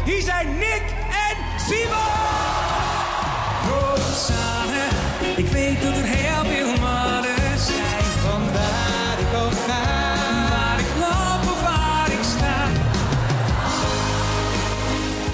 Hier zijn Nick en Simon! Rosanne, ik weet dat er